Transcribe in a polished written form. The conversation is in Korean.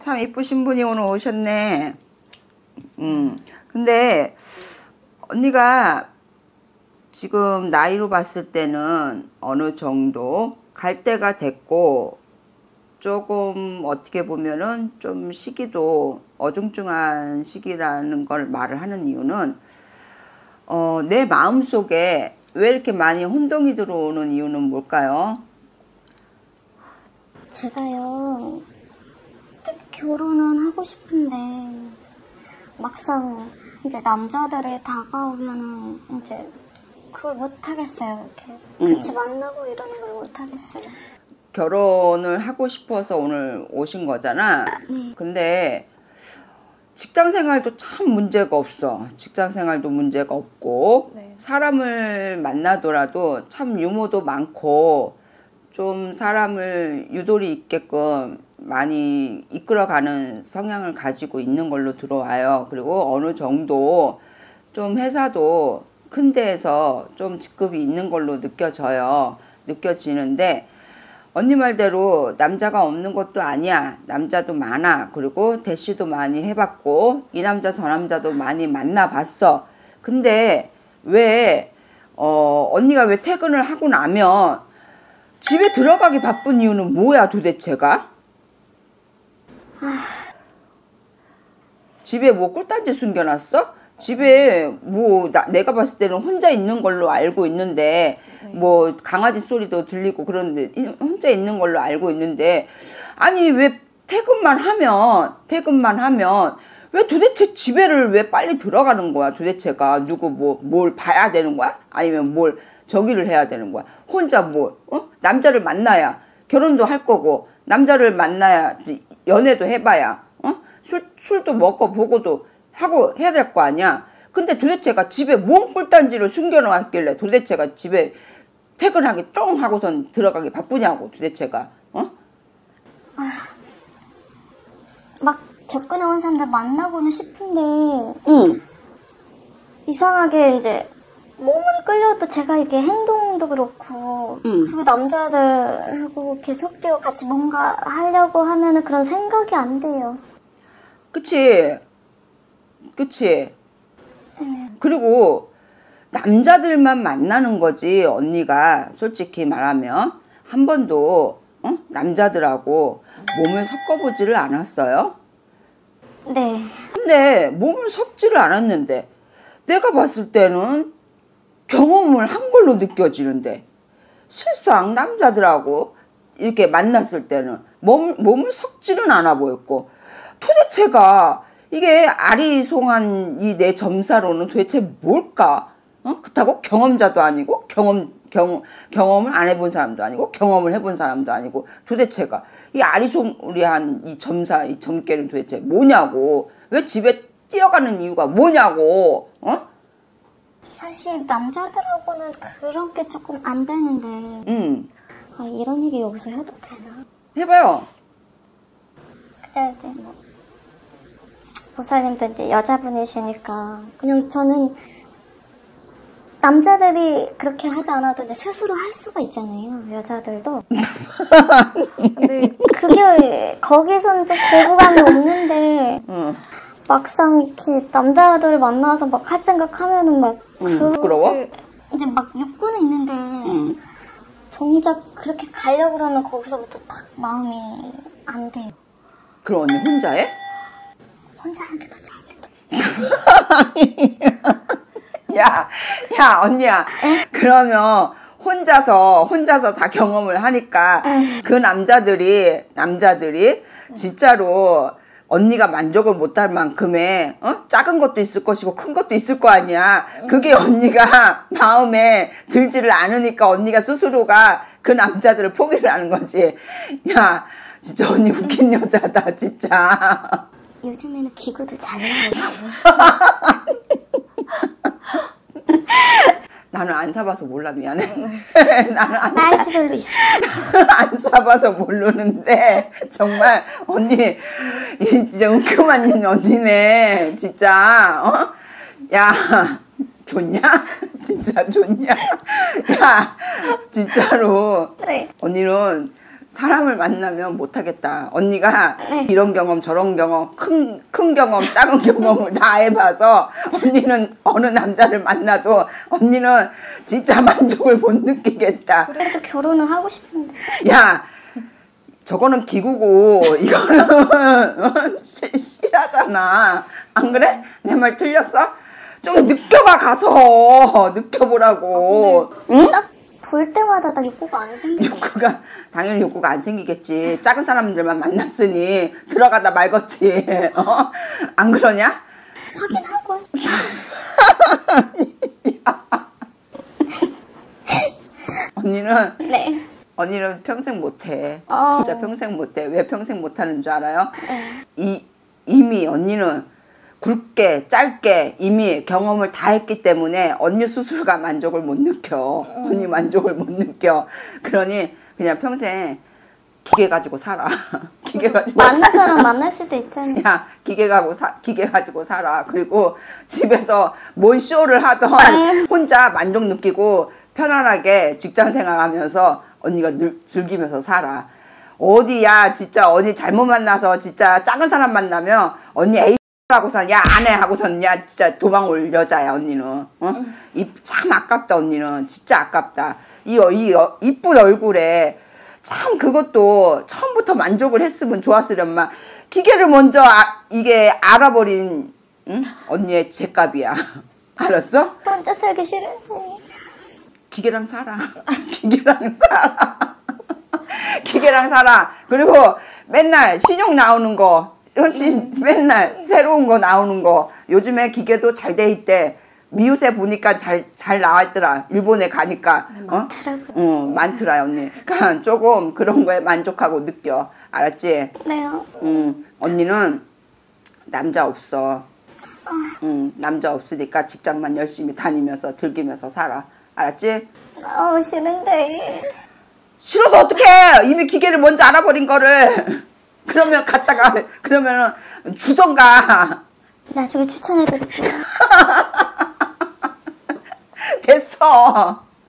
참 이쁘신 분이 오늘 오셨네. 근데 언니가 지금 나이로 봤을 때는 어느 정도 갈 때가 됐고, 조금 어떻게 보면은 좀 시기도 어중중한 시기라는 걸 말을 하는 이유는 내 마음속에 왜 이렇게 많이 혼동이 들어오는 이유는 뭘까요? 제가요, 결혼은 하고 싶은데 막상 이제 남자들이 다가오면은 이제 그걸 못하겠어요. 이렇게 같이 만나고 이러는 걸 못하겠어요. 결혼을 하고 싶어서 오늘 오신 거잖아. 네. 근데 직장 생활도 참 문제가 없어. 직장 생활도 문제가 없고, 네. 사람을 만나더라도 참 유머도 많고, 좀 사람을 유도리 있게끔 많이 이끌어가는 성향을 가지고 있는 걸로 들어와요. 그리고 어느 정도 좀 회사도 큰 데에서 좀 직급이 있는 걸로 느껴지는데, 언니 말대로 남자가 없는 것도 아니야. 남자도 많아. 그리고 대시도 많이 해봤고, 이 남자 저 남자도 많이 만나봤어. 근데 왜 언니가 왜 퇴근을 하고 나면 집에 들어가기 바쁜 이유는 뭐야 도대체가? 집에 뭐 꿀단지 숨겨놨어? 집에 뭐 내가 봤을 때는 혼자 있는 걸로 알고 있는데, 뭐 강아지 소리도 들리고 그런데 혼자 있는 걸로 알고 있는데, 아니 왜 퇴근만 하면 왜 도대체 집에를 왜 빨리 들어가는 거야 도대체가? 누구 뭘 봐야 되는 거야? 아니면 뭘 저기를 해야 되는 거야? 혼자 남자를 만나야 결혼도 할 거고, 남자를 만나야 연애도 해봐야 술도 먹고 보고도 하고 해야 될 거 아니야. 근데 도대체가 집에 뭔 꿀단지를 숨겨놓았길래 도대체가 집에 퇴근하기 쫑 하고선 들어가기 바쁘냐고 도대체가. 막 접근해온 사람들 만나고는 싶은데 이상하게 이제 몸은 끌려도 제가 이게 행동도 그렇고 그리고 남자들하고 이렇게 섞이고 같이 뭔가 하려고 하면은 그런 생각이 안 돼요. 그치? 그리고 남자들만 만나는 거지. 언니가 솔직히 말하면 한 번도 남자들하고 몸을 섞어보지를 않았어요. 네. 근데 몸을 섞지를 않았는데 내가 봤을 때는 경험을 한 걸로 느껴지는데, 실상 남자들하고 이렇게 만났을 때는 몸을 섞지는 않아 보였고, 도대체가 이게 아리송한 이 내 점사로는 도대체 뭘까? 그렇다고 경험자도 아니고 경험을 안 해본 사람도 아니고 경험을 해본 사람도 아니고, 도대체가 이 아리송리한 이 점사, 이 점괘는 도대체 뭐냐고. 왜 집에 뛰어가는 이유가 뭐냐고. 사실 남자들하고는 그런 게 조금 안 되는데 이런 얘기 여기서 해도 되나? 해봐요. 그때 이제 뭐 보살님도 이제 여자분이시니까 그냥 저는 남자들이 그렇게 하지 않아도 이제 스스로 할 수가 있잖아요, 여자들도. 근데 그게 거기서는 좀 거부감이 없는데 막상 이렇게 남자들을 만나서 막 할 생각하면은 막 부끄러워? 이제 막 욕구는 있는데 정작 그렇게 가려고 그러면 거기서부터 딱 마음이 안 돼요. 그럼 언니 혼자 해? 혼자 하는 게 더 잘. 야, 언니야. 그러면 혼자서 다 경험을 하니까 그 남자들이 진짜로 언니가 만족을 못할 만큼의 작은 것도 있을 것이고 큰 것도 있을 거 아니야. 그게 언니가 마음에 들지를 않으니까 언니가 스스로가 그 남자들을 포기를 하는 거지. 야, 진짜 언니 웃긴 여자다, 진짜. 요즘에는 기구도 잘 나와요. 나는 안 사봐서 몰라, 미안해. 나는 사이즈별로 있어. 안 사봐서 모르는데 정말 언니 진짜 은큼한 언니네 진짜. 야 좋냐? 진짜 좋냐? 야 진짜로 네. 언니는 사람을 만나면 못하겠다. 언니가 네. 이런 경험 저런 경험 큰 경험 작은 경험을 다 해봐서 언니는 어느 남자를 만나도 언니는 진짜 만족을 못 느끼겠다. 그래도 결혼은 하고 싶은데. 야 저거는 기구고 이거는 실하잖아. 안 그래? 내 말 틀렸어? 좀 느껴봐 가서 느껴보라고. 응? 딱 볼 때마다 나 욕구가 안 생겨. 욕구가 당연히 욕구가 안 생기겠지. 작은 사람들만 만났으니 들어가다 말겠지. 어? 안 그러냐? 확인하고 했어. 언니는 네. 언니는 평생 못해. 어. 진짜 평생 못해. 왜 평생 못하는 줄 알아요? 네. 이미 언니는 굵게 짧게 이미 경험을 다 했기 때문에 언니 스스로가 만족을 못 느껴. 언니 만족을 못 느껴. 그러니 그냥 평생 기계 가지고 살아. 기계 가지고 만날 사람 만날 수도 있잖아. 야 기계 가지고 살아. 그리고 집에서 뭔 쇼를 하던 혼자 만족 느끼고 편안하게 직장 생활하면서 언니가 즐기면서 살아. 어디야 진짜 언니 잘못 만나서 진짜 작은 사람 만나면 언니 에이 하고선 야 안 해 하고선 야 진짜 도망 올 여자야 언니는. 어? 참 아깝다 언니는. 진짜 아깝다. 이 이쁜 얼굴에 참 그것도 처음부터 만족을 했으면 좋았으련만 기계를 먼저 이게 알아버린 응? 언니의 죄값이야. 알았어? 혼자 살기 싫은데. 기계랑 살아. 기계랑 살아. 기계랑 살아. 그리고 맨날 신용 나오는 거 맨날 새로운 거 나오는 거 요즘에 기계도 잘 돼 있대. 미우새 보니까 잘 나와 있더라. 일본에 가니까. 많더라고요. 많더라 언니. 그러니까 조금 그런 거에 만족하고 느껴. 알았지? 네요. 언니는 남자 없어. 남자 없으니까 직장만 열심히 다니면서 즐기면서 살아. 알았지? 싫은데. 싫어도 어떡해. 이미 기계를 먼저 알아버린 거를. 그러면 갔다가 그러면은 주던가. 나중에 추천해드릴게요. 됐어.